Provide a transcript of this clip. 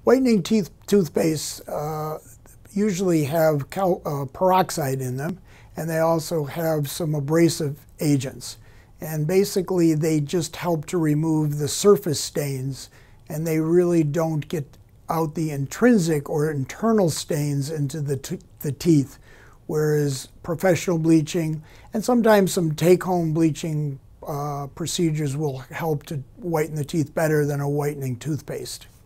Whitening toothpaste usually have peroxide in them, and they also have some abrasive agents. And basically they just help to remove the surface stains, and they really don't get out the intrinsic or internal stains into the teeth, whereas professional bleaching and sometimes some take-home bleaching procedures will help to whiten the teeth better than a whitening toothpaste.